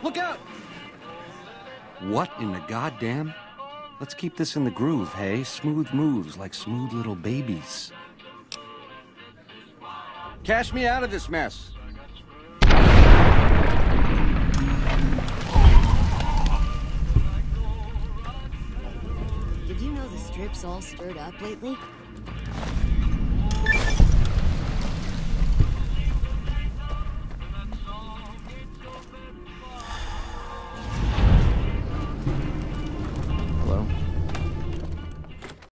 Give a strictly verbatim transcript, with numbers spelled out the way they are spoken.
Look out! What in the goddamn? Let's keep this in the groove, hey? Smooth moves like smooth little babies. Cash me out of this mess. Did you know the strip's all stirred up lately?